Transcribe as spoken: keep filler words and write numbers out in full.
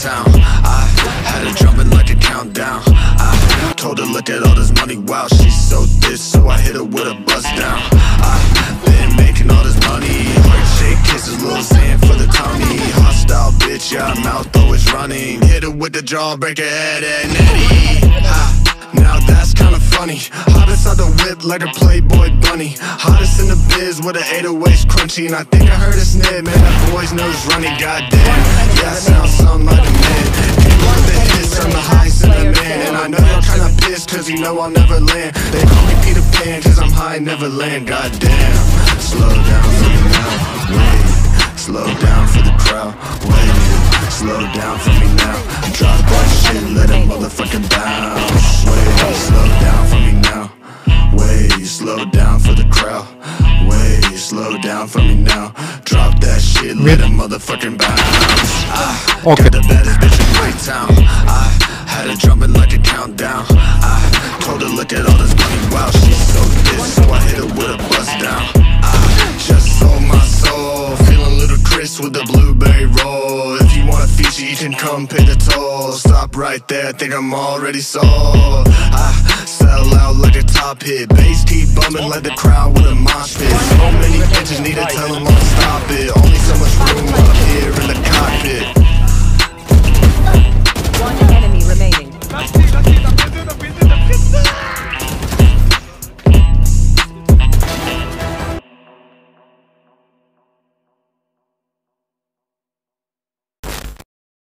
town. I had her jumping like a countdown. I told her look at all this money, wow, she's so thick, so I hit her with a bust down. I've been making all this money, heart shake kisses, little sand for the tummy. Hostile bitch, yeah, mouth always running. Hit her with the jaw, break her head and Eddie. Ha. Now that's kinda funny. Hottest out the whip like a Playboy bunny. Hottest in the biz with an eight oh eight crunchy. And I think I heard a snip, man, that boy's nose running. Goddamn, yeah, sounds something like a man. Ain't one of the hits, I'm the highest in the man. And I know you're kinda pissed cause you know I'll never land. They call me Peter Pan cause I'm high and never land. Goddamn, slow down for me now, wait. Slow down for the crowd, wait. Slow down for me now. Drop that shit, let it motherfucking bounce. Wait, slow down for me now. Wait, slow down for the crowd. Wait, slow down for me now. Drop that shit, let it motherfucking bounce. I got the baddest bitch in my town. I had her jumping like a countdown. I told her look at all this money, wow, she's so thick, so I hit her with a bust down. I just sold my soul, feeling little Chris with the blueberry roll. If you want a feature, you can come pay the toll. Stop right there, I think I'm already sold. I sell out like a top hit, bass keep bumping like the crowd with a mosh pit. So many bitches need to tell them all to stop it. Only so much room up here in the cockpit. One enemy remaining.